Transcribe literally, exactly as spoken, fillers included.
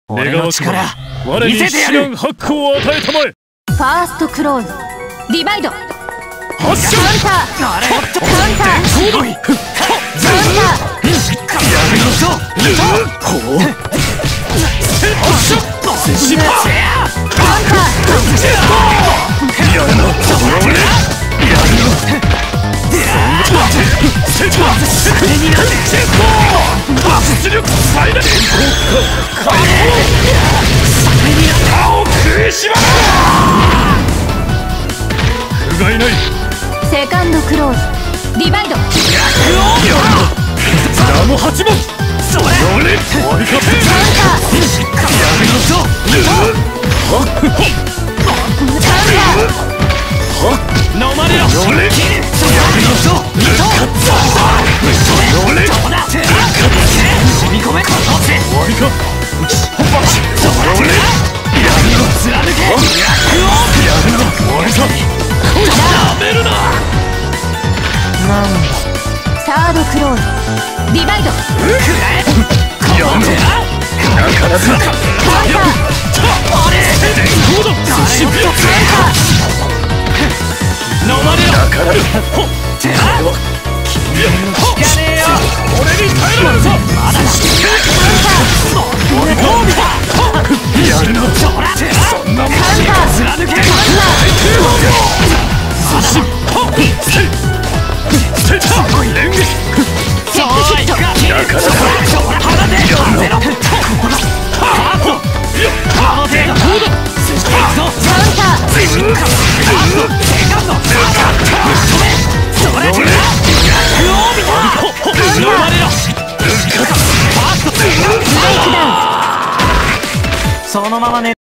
俺の力見せてやる。 ハックを与えたまえ。 ファーストクローズディバイド。カウンターあれカウンターすごい。 カウンターやるぞ。ほうしませや。 カウンターやるの俺やるのセットそれになってチェット出力最大電光火火それになって歯を食いしばる。 不甲斐ない。 セカンドクローズディバイド。 逆王ラモ八問。 それ俺終わりか。 カウンターやるのぞ。 カウンター飲まれろ。俺やるのぞ。俺どうだ。踏み込め。このせ終わりか。 俺やるの貫け。逆王やるの終わりか。 なめるな。 なんだ。サードクローズディバイド。 食らえ。この手な。 なかなか。 カウンターあれどうだ。 誰をとつれか。飲まれろ。 なかなか。 手な。聞かねえよ。 俺に耐えられるぞ。 まだやるの。 そら手な。 そんなもん。 貫け。 そしはっせいせいた連撃。 チェックヒット。 なかなか。 そら離れ。 やるの。 はっこの手がどうだ。 カウンターセカンドそれ手な。逆王みたい。飲まれろ。ファーストブレイクダウン。 そのままね。